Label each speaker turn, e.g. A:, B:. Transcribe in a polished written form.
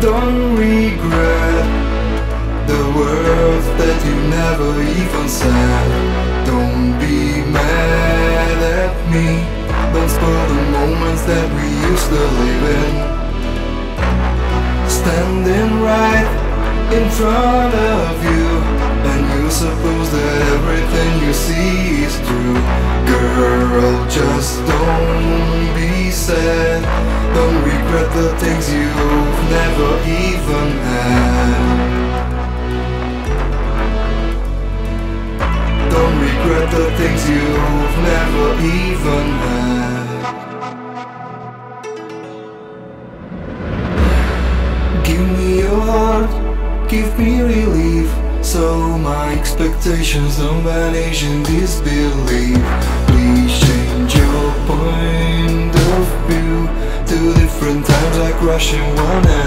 A: don't regret the words that you never even said. Don't be mad at me, don't spoil the moments that we used to live in. Standing right in front of you, and you suppose that everything you see is true. Girl, just don't be sad, don't regret the things you've never even had. Don't regret the things you've never even had. Give me your heart, give me relief, so my expectations don't vanish in disbelief. Please change your point of view. Two different times like rushing one